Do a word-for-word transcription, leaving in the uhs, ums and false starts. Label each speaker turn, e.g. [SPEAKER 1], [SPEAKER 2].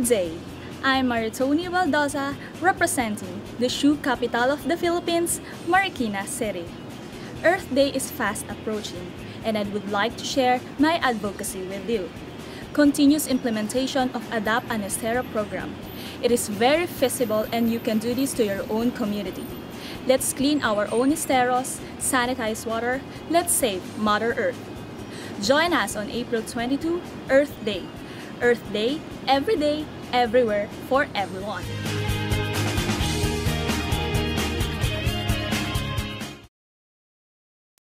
[SPEAKER 1] day! I'm Maretony Baldoza, representing the shoe capital of the Philippines, Marikina City. Earth Day is fast approaching, and I would like to share my advocacy with you. Continuous implementation of Adapt an Estero program. It is very feasible and you can do this to your own community. Let's clean our own esteros, sanitize water, let's save Mother Earth. Join us on April twenty-second, Earth Day. Earth Day, every day, everywhere, for everyone.